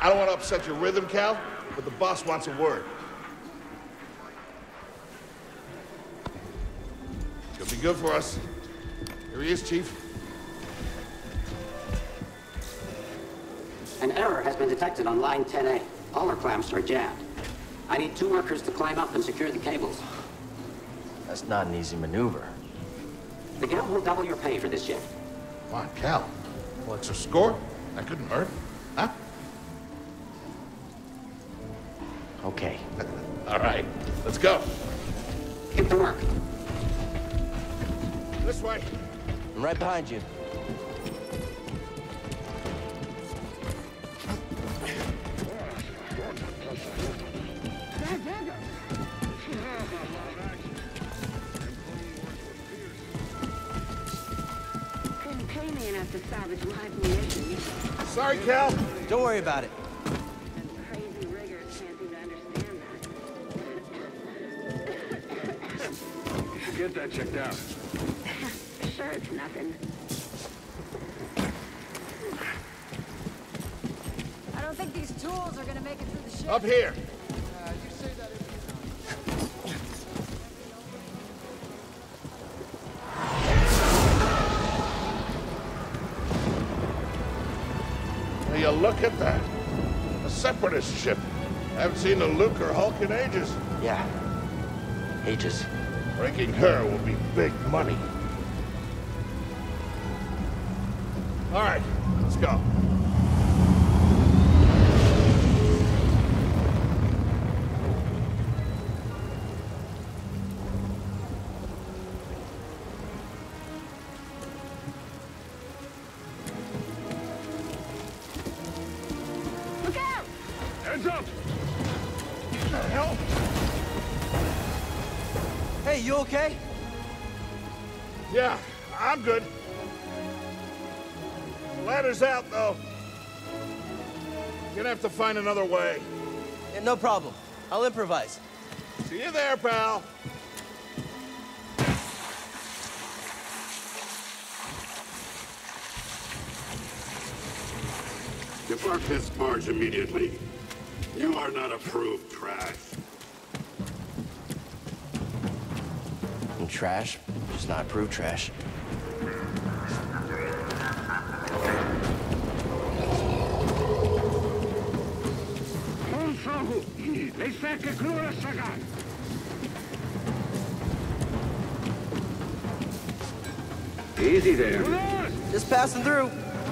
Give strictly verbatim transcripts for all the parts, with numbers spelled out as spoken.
I don't want to upset your rhythm, Cal, but the boss wants a word. It's gonna be good for us. Here he is, Chief. An error has been detected on line ten A. All our clamps are jammed. I need two workers to climb up and secure the cables. That's not an easy maneuver. The guild will double your pay for this shift. Come on, Cal. Well, extra score? That couldn't hurt. Huh? Okay. All right, let's go. Get to work. This way. I'm right behind you. Couldn't pay me enough to salvage live munitions. Sorry, Cal. Don't worry about it. And crazy riggers can't seem to understand that. Get that checked out. Sure, it's nothing. I don't think these tools are gonna make it through the ship. Up here. Uh, you say that every Now you look at that. A separatist ship. I haven't seen a Luke or Hulk in ages. Yeah. Ages. Breaking her will be big money. All right, let's go. Look out! Heads up! What the hell? Hey, you okay? Yeah, I'm good. Ladder's out, though. You're gonna have to find another way. Yeah, no problem. I'll improvise. See you there, pal. Depart this barge immediately. You are not approved trash. I'm trash, just not approved trash. Easy there. Just passing through.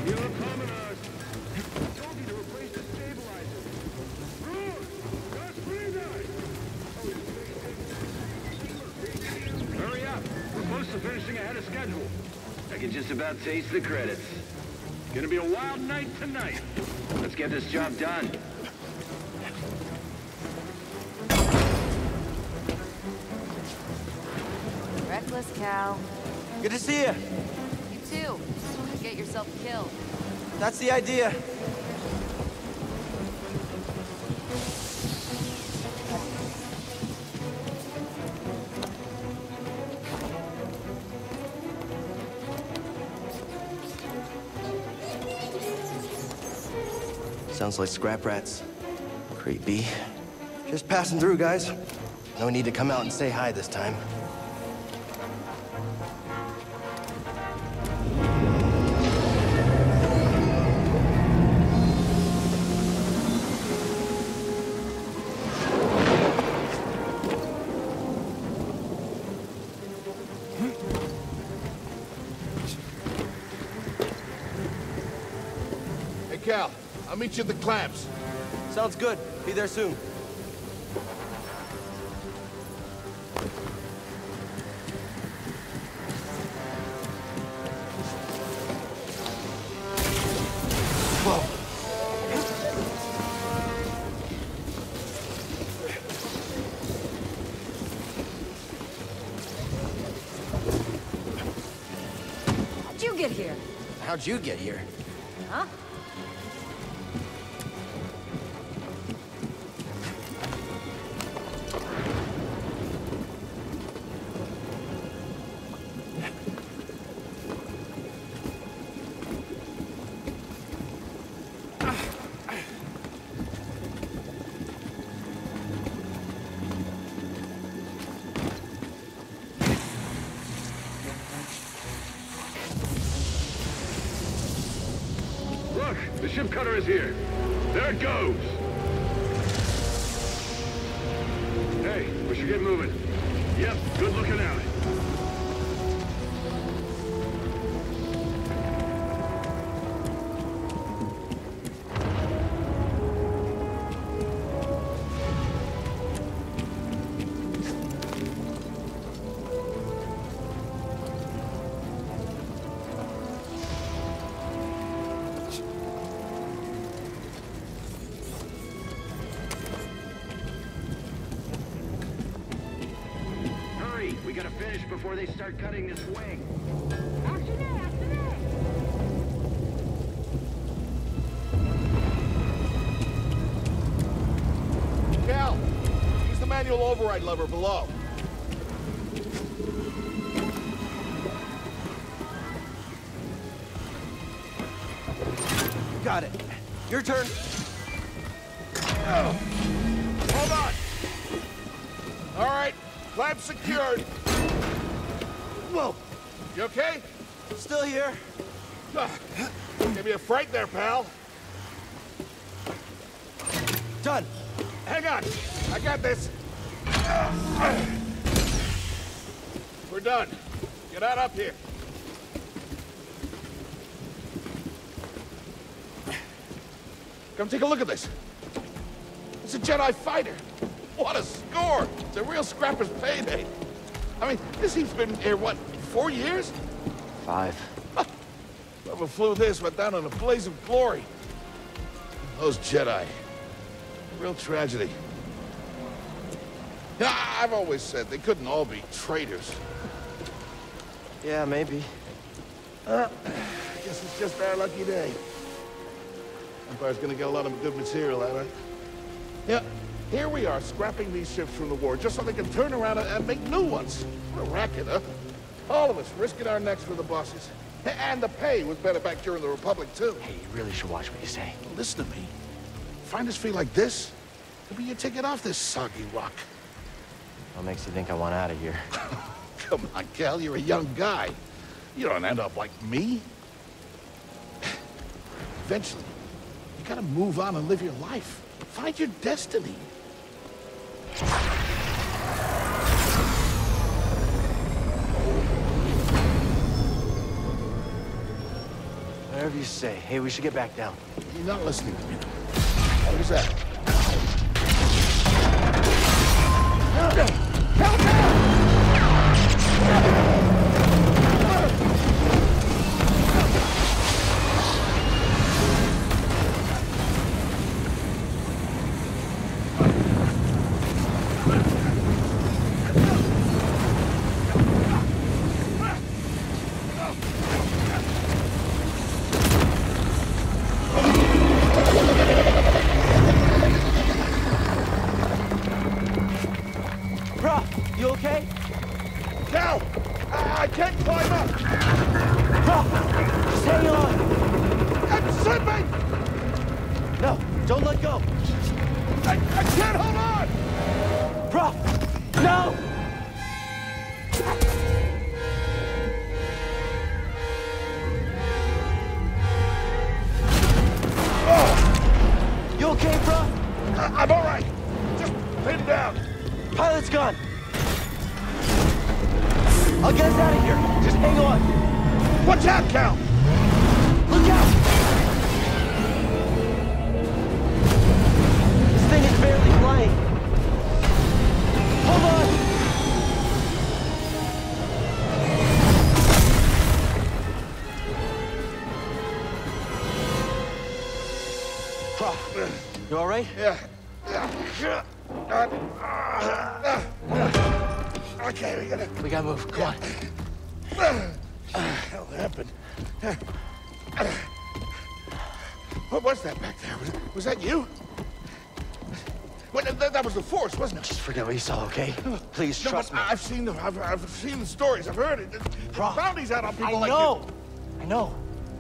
Hurry up. We're close to finishing ahead of schedule. I can just about taste the credits. Gonna be a wild night tonight. Let's get this job done. Reckless, Cal. Good to see you. You too. Get yourself killed. That's the idea. Sounds like scrap rats. Creepy. Just passing through, guys. No need to come out and say hi this time. Hey, Cal, I'll meet you at the clamps. Sounds good. Be there soon. Whoa. How'd you get here? How'd you get here? Huh? The ship cutter is here. There it goes. Hey, we should get moving. Yep, good looking out. We gotta finish before they start cutting this wing. Cal, use the manual override lever below. Got it. Your turn. Oh. Hold on. All right, clamp secured. Whoa. You okay? Still here. Uh, give me a fright there, pal. Done. Hang on. I got this. We're done. Get out up here. Come take a look at this. It's a Jedi fighter. What a score! It's a real scrapper's payday. I mean, this thing's been here, what, four years? Five. Whoever flew this went down in a blaze of glory. Those Jedi. Real tragedy. Yeah, I've always said they couldn't all be traitors. Yeah, maybe. Uh, I guess it's just our lucky day. Empire's gonna get a lot of good material out of it. Yeah, here we are, scrapping these ships from the war, just so they can turn around and, and make new ones. What a racket, huh? All of us risking our necks for the bosses. And the pay was better back during the Republic, too. Hey, you really should watch what you say. Well, listen to me. Find us feel like this, it'll be your ticket off this soggy rock. What makes you think I want out of here? Come on, Cal, you're a young guy. You don't end up like me. Eventually, you gotta move on and live your life. Find your destiny. Whatever you say. Hey, we should get back down. You're not listening to me. What is that? Help You okay? Cal! I, I can't climb up! Bro, just hang on! I'm slipping! No, don't let go! I, I can't hold on! Bro, no! Oh. You okay, bro? I, I'm all right. Just pin down. Pilot's gone! I'll get us out of here. Just hang on. Watch out, Cal! Look out! This thing is barely flying. Hold on! Bro, you all right? Yeah. Yeah. Uh, uh, uh, okay, we gotta... We gotta move. Come on. What the hell happened? What was that back there? Was, was that you? Well, that, that was the Force, wasn't it? Just forget what you saw, okay? Please, No, trust but me. I've seen the I've, I've seen the stories. I've heard it. There's Bro, bounties out on people I like know. I know.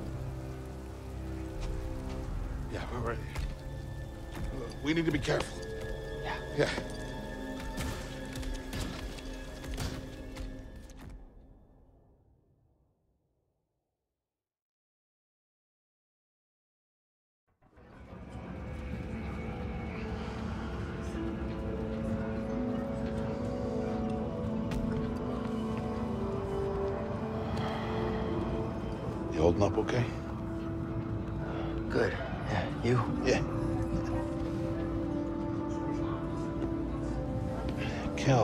you. Yeah, we're ready. We need to be careful. Yeah. Yeah. You holding up okay? Good. Yeah, you? Yeah. Cal,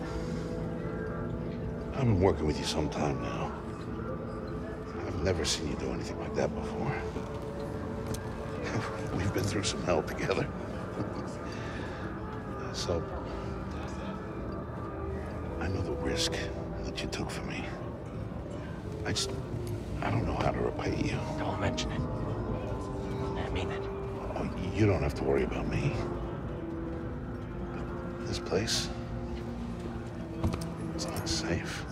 I've been working with you some time now. I've never seen you do anything like that before. We've been through some hell together. So, I know the risk that you took for me. I just, I don't know how to repay you. Don't mention it. I mean it. Oh, you don't have to worry about me. This place, it's not safe.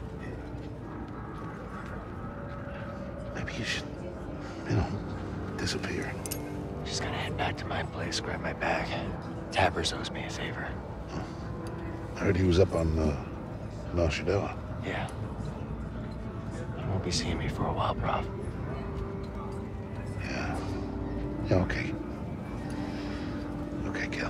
Maybe you should, you know, disappear. Just gotta head back to my place, grab my bag. Tappers owes me a favor. Oh. I heard he was up on, uh, Nar Shaddaa. Yeah. You won't be seeing me for a while, Prof. Yeah. Yeah, okay. Okay, Cal.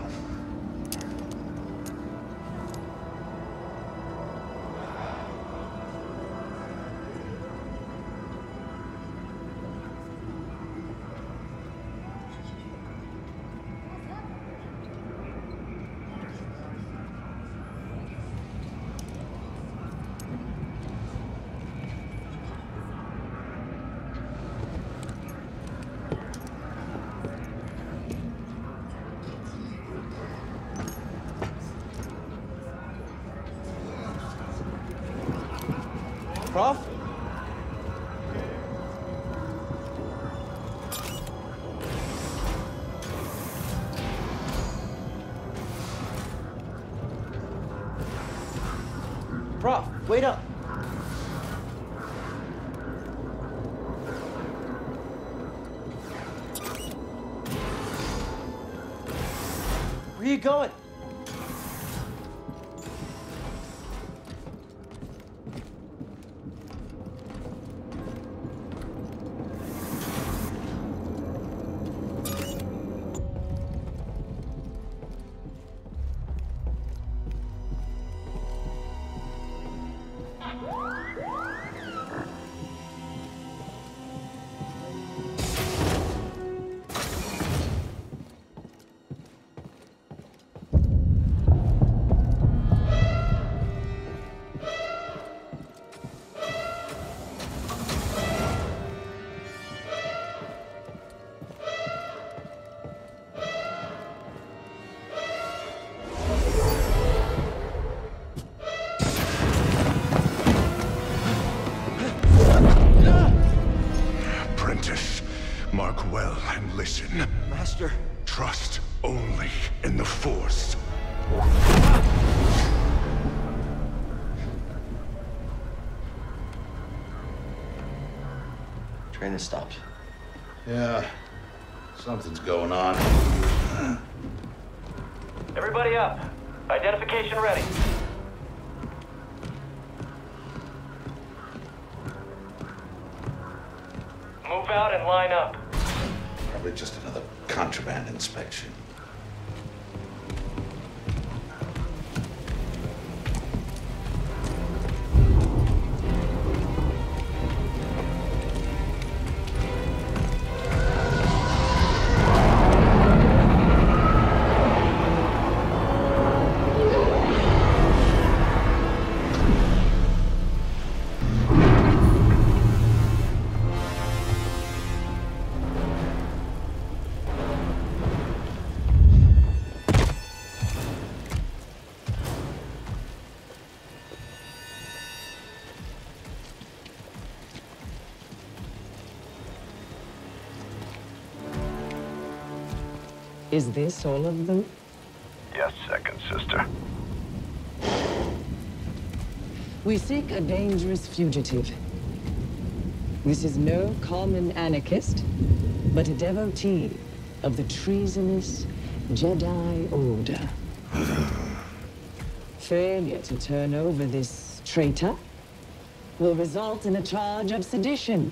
Prof? Prof, wait up. Where are you going? Apprentice, mark well and listen. Master. Trust only in the Force. Train has stopped. Yeah. Something's going on. Everybody up. Identification ready. Move out and line up. Probably just another contraband inspection. Is this all of them? Yes, second sister. We seek a dangerous fugitive. This is no common anarchist, but a devotee of the treasonous Jedi Order. Failure to turn over this traitor will result in a charge of sedition.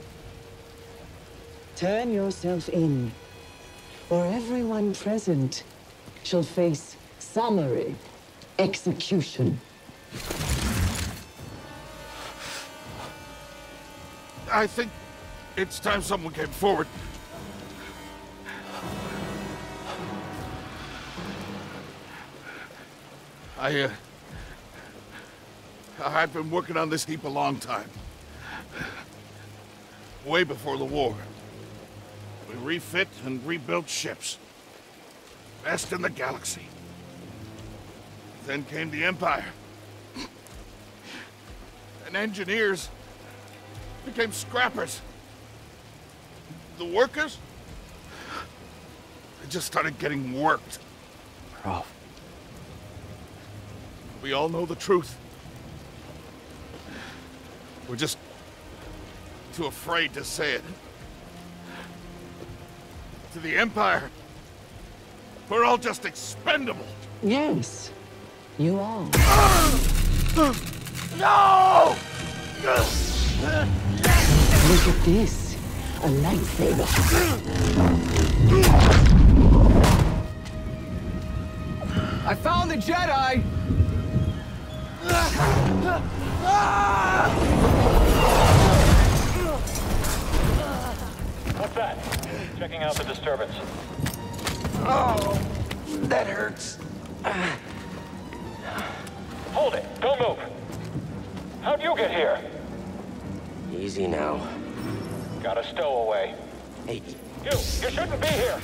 Turn yourself in, or everyone present shall face summary execution. I think It's time someone came forward. I, uh... I've been working on this heap a long time. Way before the war. We refit and rebuilt ships. Best in the galaxy. Then came the Empire. And engineers became scrappers. The workers, they just started getting worked. Prof. We all know the truth. We're just too afraid to say it. To the Empire, we're all just expendable. Yes, you are. No! Look at this. A lightsaber. I found the Jedi! What's that? Checking out the disturbance. Oh, that hurts. Hold it! Don't move! How'd you get here? Easy now. Got a stowaway. Hey, You! You shouldn't be here!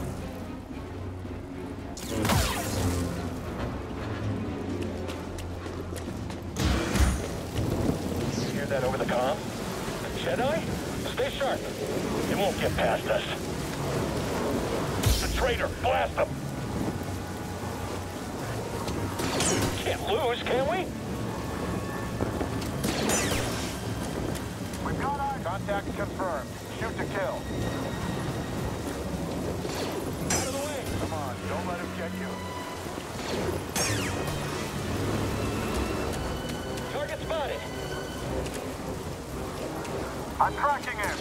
You hear that over the comm? The Jedi? Stay sharp. It won't get past us. The traitor! Blast him! Can't lose, can we? We've got our contact confirmed. Shoot to kill. Out of the way! Come on, don't let him get you. Target spotted. I'm tracking him.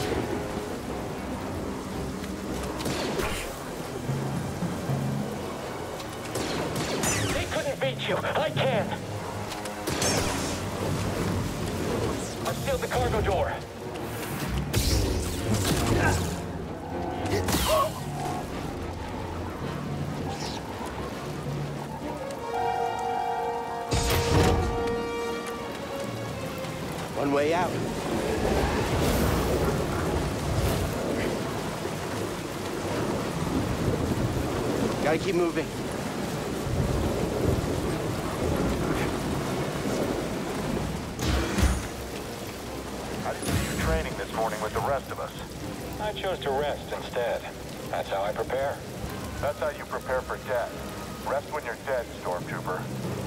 They couldn't beat you. I can. I've sealed the cargo door. one way out. Gotta keep moving. I didn't see you training this morning with the rest of us. I chose to rest instead. That's how I prepare. That's how you prepare for death. Rest when you're dead, Stormtrooper.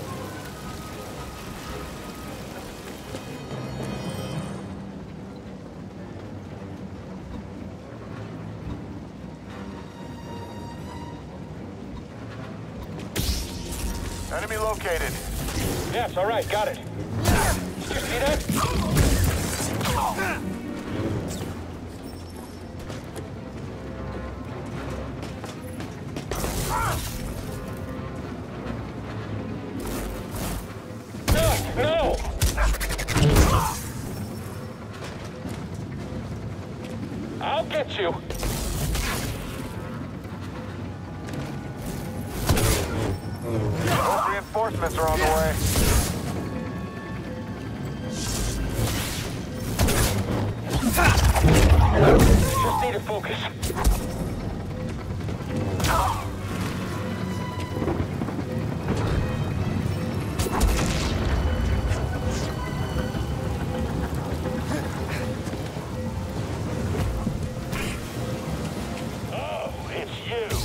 Enemy located. Yes, all right, got it. Did you see that? No! I'll get you. Those reinforcements are on the way. Just need to focus. Oh, it's you.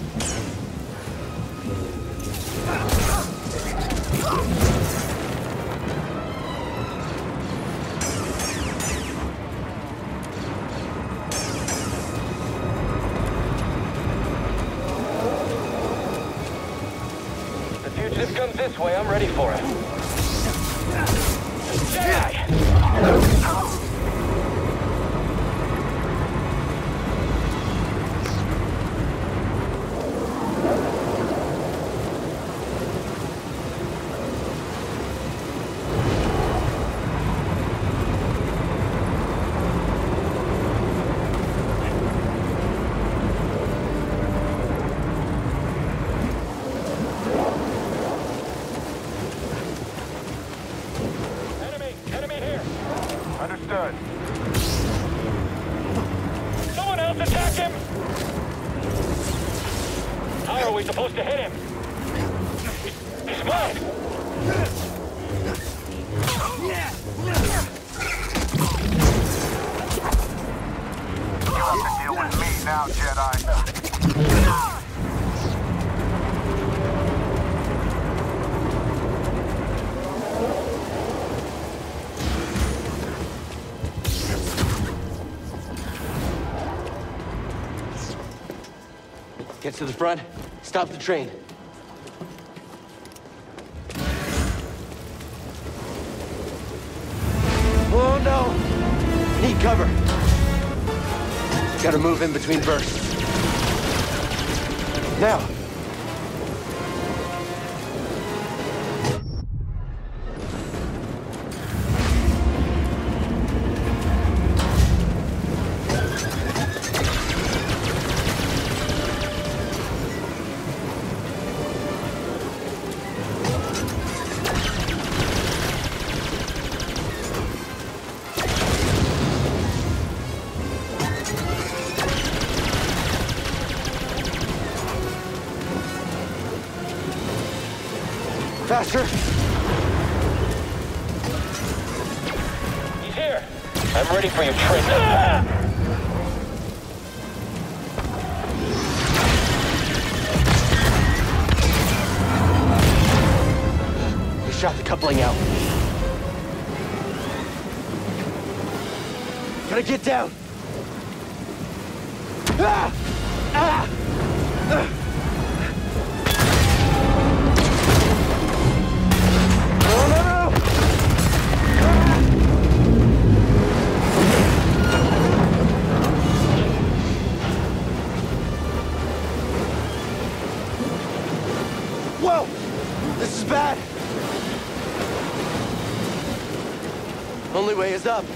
The fugitive comes this way, I'm ready for it. Jedi! Understood. Someone else attack him! How are we supposed to hit him? He's mine! You have to deal with me now, Jedi. Get to the front, stop the train. Oh no! Need cover. Gotta move in between bursts. Now! Faster! He's here. I'm ready for your trick. Ah! We shot the coupling out. Gotta get down! Ah! Ah! Ah! Whoa! This is bad! Only way is up.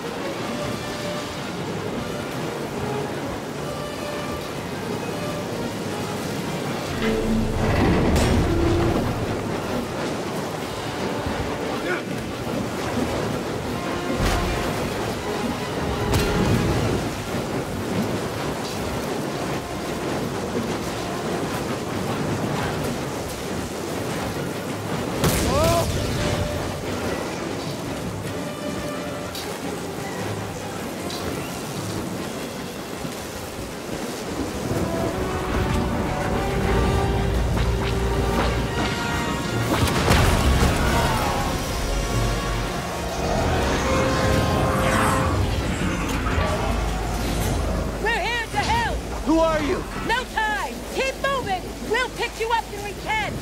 Who are you? No time! Keep moving! We'll pick you up when we can!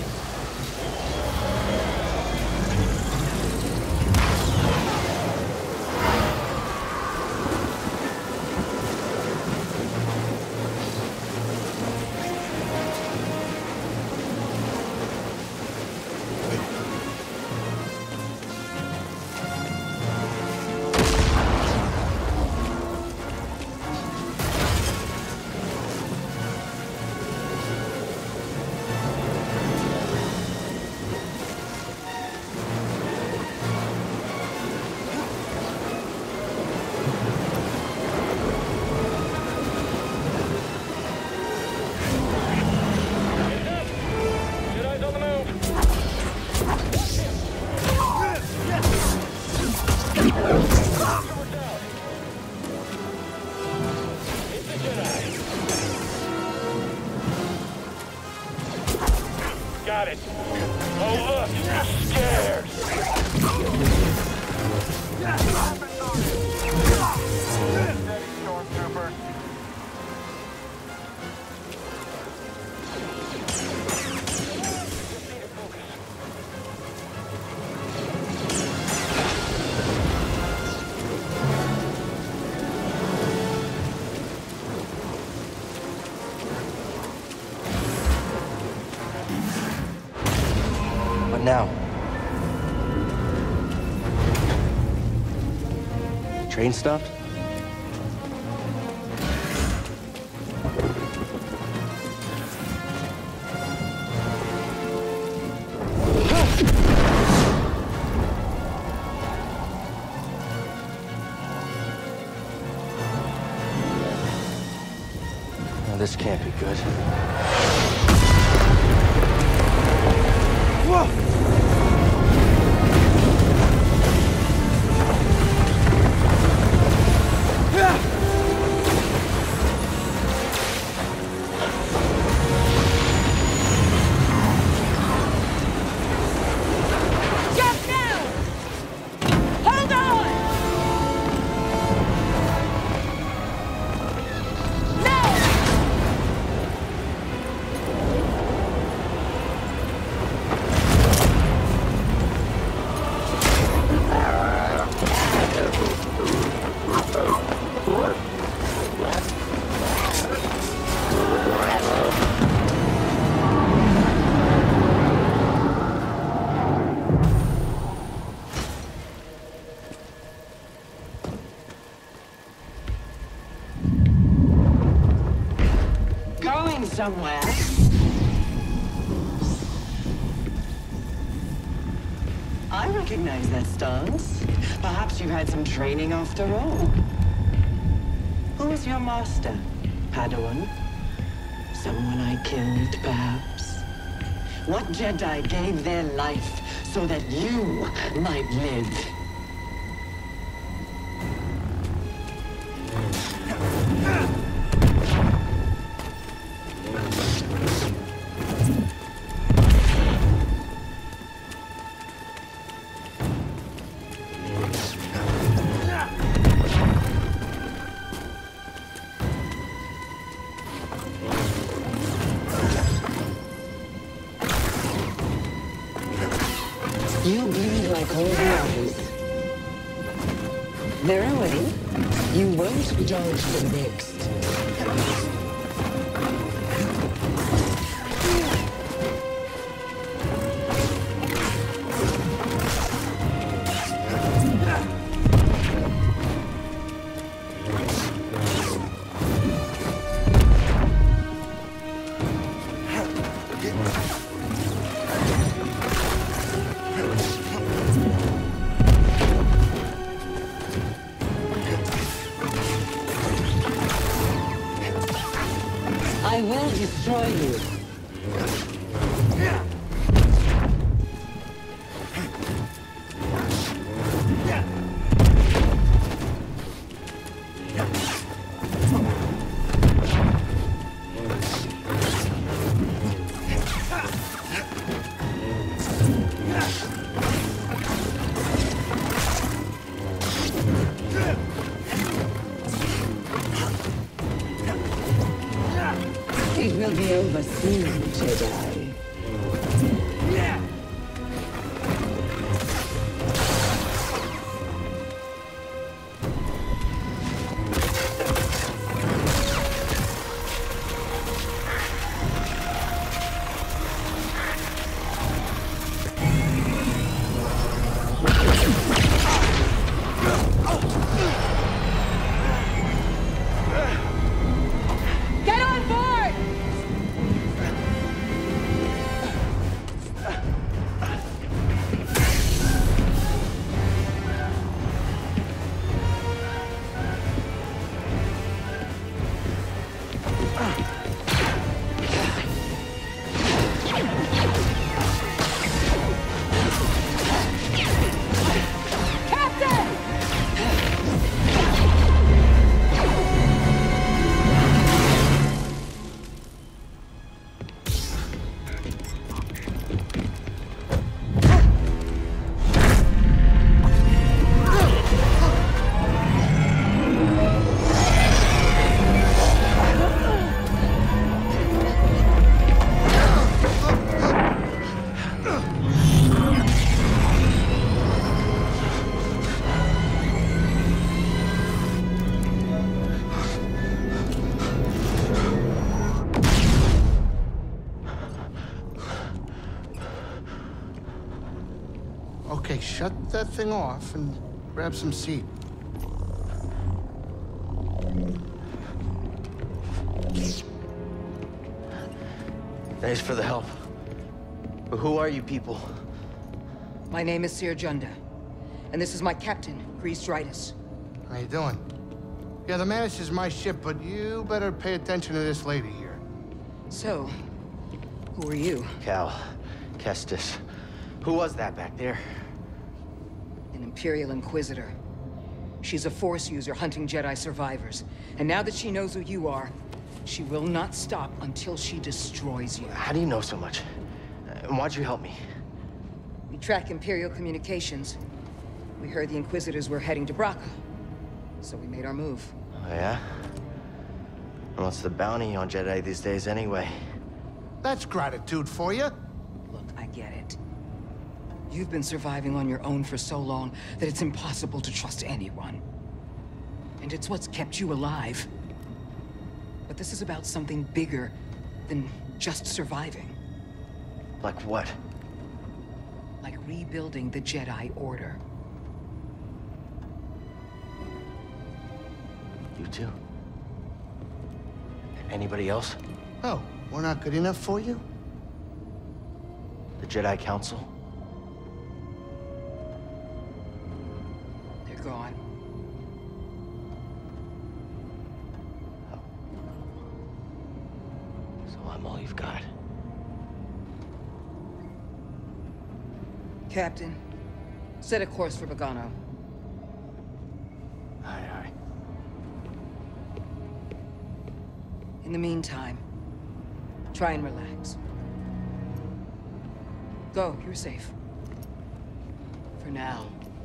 Got it. Oh, look! Stairs! Steady, stormtrooper. Just need to focus. What now? Train stopped? this can't be good. Whoa! Somewhere. I recognize that stance. Perhaps you had some training after all. Who is your master, Padawan? Someone I killed, perhaps? What Jedi gave their life so that you might live? You bleed like old waters. They're away. You won't dodge the next. I will destroy you. It will be over soon, Jedi. Get on board! Okay, shut that thing off and grab some seat. Thanks for the help. But who are you people? My name is Seer Junda, and this is my captain, Grease Dritus. How you doing? Yeah, the Mantis is my ship, but you better pay attention to this lady here. So, who are you? Cal, Kestis. Who was that back there? An Imperial Inquisitor. She's a Force user hunting Jedi survivors. And now that she knows who you are, she will not stop until she destroys you. How do you know so much? And why'd you help me? We track Imperial communications. We heard the Inquisitors were heading to Braca. So we made our move. Oh, yeah? And what's the bounty on Jedi these days anyway? That's gratitude for you. Look, I get it. You've been surviving on your own for so long that it's impossible to trust anyone. And it's what's kept you alive. But this is about something bigger than just surviving. Like what? Like rebuilding the Jedi Order. You too? Anybody else? Oh, we're not good enough for you? The Jedi Council? They're gone. Oh. So I'm all you've got. Captain, set a course for Bogano. Aye, aye. In the meantime, try and relax. Go, you're safe. For now.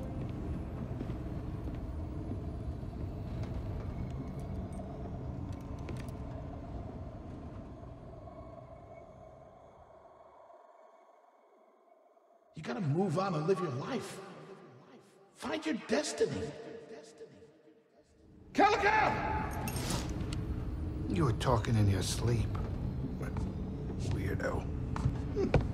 You gotta move on and live your life. Find your destiny. Calico! You were talking in your sleep. Weirdo.